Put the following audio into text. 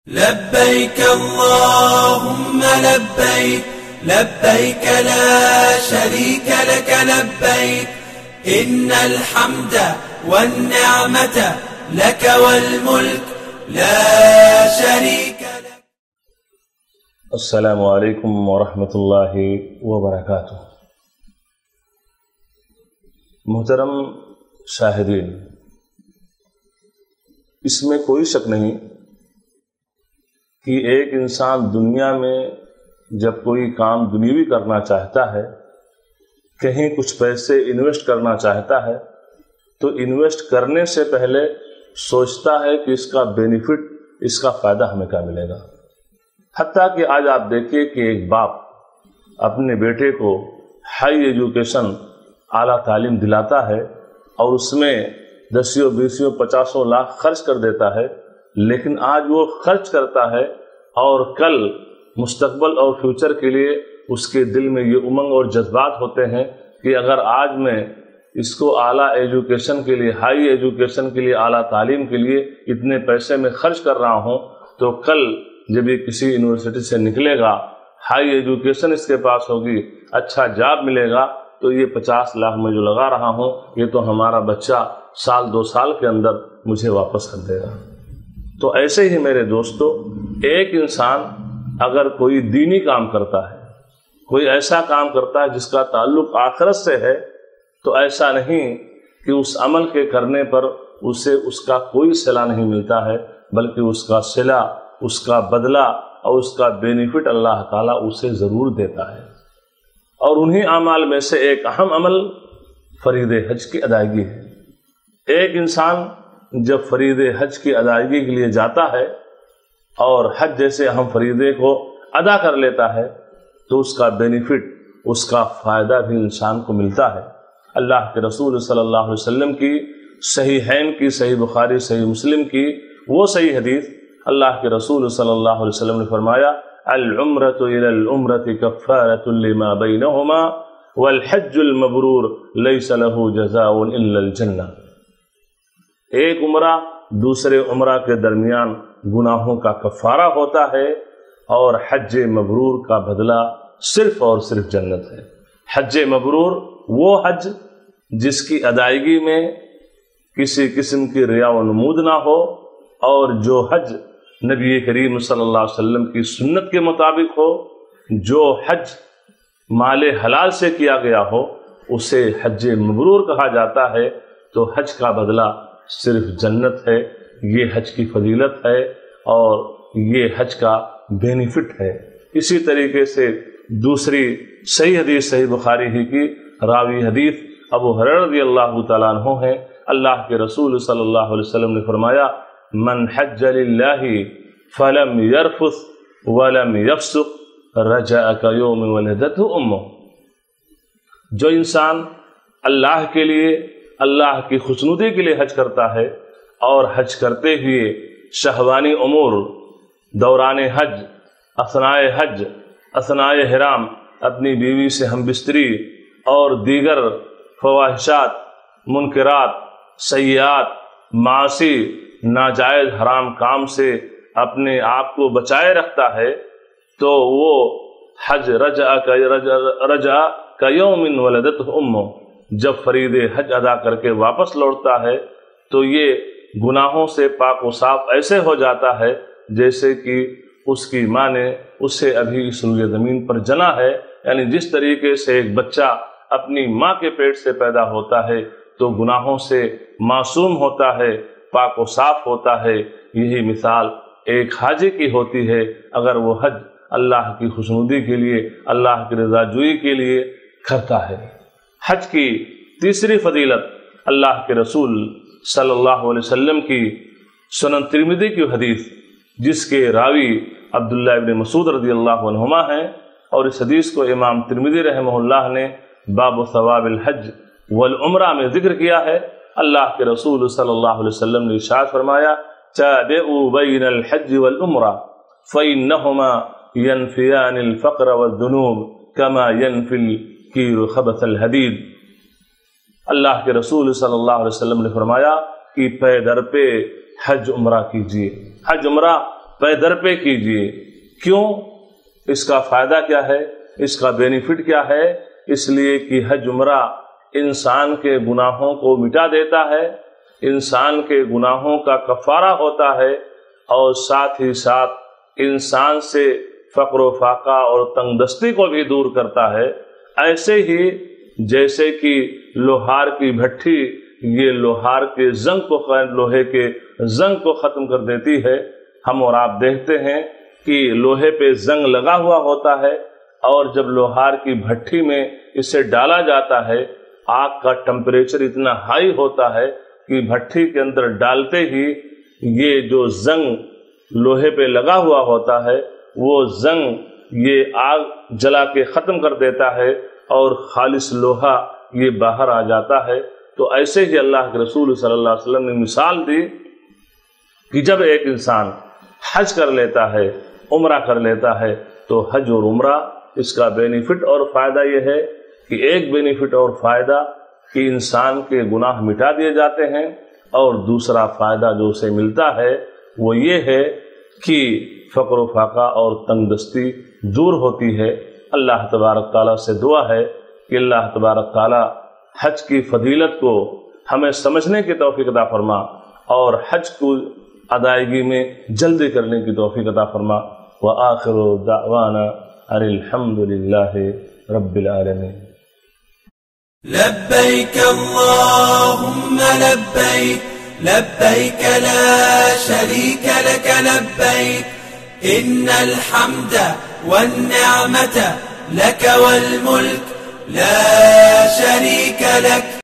لبيك اللهم لبيك لبيك لا شريك لك لبيك إن الحمد والنعمة لك والملك لا شريك لك. السلام علیکم ورحمۃ اللہ وبرکاتہ. محترم شاہدین، اس میں کوئی شک نہیں کہ ایک انسان دنیا میں جب کوئی کام دنیوی کرنا چاہتا ہے، کہیں کچھ پیسے انویسٹ کرنا چاہتا ہے، تو انویسٹ کرنے سے پہلے سوچتا ہے کہ اس کا بینیفٹ، اس کا فائدہ ہمیں کیا ملے گا. حتیٰ کہ آج آپ دیکھیے کہ ایک باپ اپنے بیٹے کو ہائی ایجوکیشن، اعلیٰ تعلیم دلاتا ہے اور اس میں 10 20 50 لاکھ خرچ کر دیتا ہے، لیکن آج وہ خرچ کرتا ہے اور کل مستقبل اور فیوچر کے لیے اس کے دل میں یہ امنگ اور جذبات ہوتے ہیں کہ اگر آج میں اس کو اعلیٰ ایجوکیشن کے لیے، ہائی ایجوکیشن کے لیے، اعلیٰ تعلیم کے لیے اتنے پیسے میں خرچ کر رہا ہوں، تو کل جب یہ کسی یونیورسٹی سے نکلے گا، ہائی ایجوکیشن اس کے پاس ہوگی، اچھا جاب ملے گا، تو یہ 50 لاکھ میں جو لگا رہا ہوں یہ تو ہمارا بچہ 1 2 سال کے اندر مجھے واپس کر دے گا. تو ایسے ہی میرے دوستو، ایک انسان اگر کوئی دینی کام کرتا ہے، کوئی ایسا کام کرتا ہے جس کا تعلق آخرت سے ہے، تو ایسا نہیں کہ اس عمل کے کرنے پر اسے اس کا کوئی صلہ نہیں ملتا ہے، بلکہ اس کا صلہ، اس کا بدلہ اور اس کا بینیفٹ اللہ تعالیٰ اسے ضرور دیتا ہے. اور انہی اعمال میں سے ایک اہم عمل فرید حج کی ادائیگی ہے. ایک انسان جب فرید حج کی ادائیگی کے لیے جاتا ہے اور حج جیسے اہم فریضے کو ادا کر لیتا ہے، تو اس کا بینیفٹ، اس کا فائدہ بھی انسان کو ملتا ہے. اللہ کے رسول صلی اللہ علیہ وسلم کی صحیحین کی، صحیح بخاری، صحیح مسلم کی وہ صحیح حدیث، اللہ کے رسول صلی اللہ علیہ وسلم نے فرمایا: العمرۃ الی العمرۃ کفارۃ لما بینہما والحج المبرور لیس له جزاء الا الجنہ. ایک عمرہ دوسرے عمرہ کے درمیان گناہوں کا کفارہ ہوتا ہے، اور حج مبرور کا بدلہ صرف اور صرف جنت ہے. حج مبرور وہ حج جس کی ادائیگی میں کسی قسم کی ریا و نمود نہ ہو، اور جو حج نبی کریم صلی اللہ علیہ وسلم کی سنت کے مطابق ہو، جو حج مال حلال سے کیا گیا ہو، اسے حج مبرور کہا جاتا ہے. تو حج کا بدلہ صرف جنت ہے. یہ حج کی فضیلت ہے اور یہ حج کا بینیفٹ ہے. اسی طریقے سے دوسری صحیح حدیث، صحیح بخاری ہی کی راوی حدیث ابو ہریرہ رضی اللہ تعالیٰ عنہ ہیں. اللہ کے رسول صلی اللہ علیہ وسلم نے فرمایا: من حج للہ فلم یرفث ولم یفسق رجع کیوم ولدتہ امہ. جو انسان اللہ کے لیے، اللہ کی خوشنودی کے لیے حج کرتا ہے، اور حج کرتے ہوئے شہوانی امور، دوران حج، اثناء حرام اپنی بیوی سے ہم بستری اور دیگر فواحشات، منکرات، سیئات، معاصی، ناجائز حرام کام سے اپنے آپ کو بچائے رکھتا ہے، تو وہ حج رجع کیوم ولدتہ امہ، جب فرید حج ادا کر کے واپس لوٹتا ہے تو یہ گناہوں سے پاک و صاف ایسے ہو جاتا ہے جیسے کہ اس کی ماں نے اسے ابھی اس روئے زمین پر جنا ہے. یعنی جس طریقے سے ایک بچہ اپنی ماں کے پیٹ سے پیدا ہوتا ہے تو گناہوں سے معصوم ہوتا ہے، پاک و صاف ہوتا ہے، یہی مثال ایک حاجی کی ہوتی ہے اگر وہ حج اللہ کی خوشنودی کے لیے، اللہ کی رضا جوئی کے لیے کرتا ہے. حج کی تیسری فضیلت، اللہ کے رسول صلی اللہ علیہ وسلم کی سنن ترمذی کی حدیث، جس کے راوی عبداللہ ابن مسعود رضی اللہ عنہما ہیں، اور اس حدیث کو امام ترمذی رحمہ اللہ نے باب ثواب الحج والعمرہ میں ذکر کیا ہے. اللہ کے رسول صلی اللہ علیہ وسلم نے ارشاد فرمایا: تابعوا بین الحج والعمرہ فإنہما ینفیان الفقر والذنوب کما ینفی الکیر خبث الحدید. اللہ کے رسول صلی اللہ علیہ وسلم نے فرمایا کہ پے در پہ حج عمرہ کیجیے. حج عمرہ پے در پہ کیجیے۔ کیوں؟ اس کا فائدہ کیا ہے؟ اس کا بینیفٹ کیا ہے؟ اس لیے کہ حج عمرہ انسان کے گناہوں کو مٹا دیتا ہے، انسان کے گناہوں کا کفارہ ہوتا ہے، اور ساتھ ہی ساتھ انسان سے فقر و فاقہ اور تنگ دستی کو بھی دور کرتا ہے۔ ایسے ہی جیسے کہ لوہار کی بھٹی یہ لوہار کے زنگ کو لوہے کے زنگ کو ختم کر دیتی ہے، ہم اور آپ دیکھتے ہیں کہ لوہے پہ زنگ لگا ہوا ہوتا ہے، اور جب لوہار کی بھٹی میں اسے ڈالا جاتا ہے آگ کا ٹمپریچر اتنا ہائی ہوتا ہے کہ بھٹی کے اندر ڈالتے ہی یہ جو زنگ لوہے پہ لگا ہوا ہوتا ہے وہ زنگ یہ آگ جلا کے ختم کر دیتا ہے اور خالص لوہا یہ باہر آ جاتا ہے۔ تو ایسے ہی اللہ کے رسول صلی اللہ علیہ وسلم نے مثال دی کہ جب ایک انسان حج کر لیتا ہے، عمرہ کر لیتا ہے، تو حج اور عمرہ اس کا بینیفٹ اور فائدہ یہ ہے کہ ایک بینیفٹ اور فائدہ کہ انسان کے گناہ مٹا دیے جاتے ہیں، اور دوسرا فائدہ جو اسے ملتا ہے وہ یہ ہے کہ فقر و فاقہ اور تنگ دستی دور ہوتی ہے۔ اللہ تبارک تعالیٰ سے دعا ہے کہ اللہ تبارک تعالیٰ حج کی فضیلت کو ہمیں سمجھنے کی توفیق عطا فرما، اور حج کو ادائیگی میں جلدی کرنے کی توفیق عطا فرما۔ وآخر دعوانا ان الحمد للہ رب العالمین۔ لبيك اللهم لبيك لبيك لا شريك لك لبيك إن الحمد والنعمة لك والملك لا شريك لك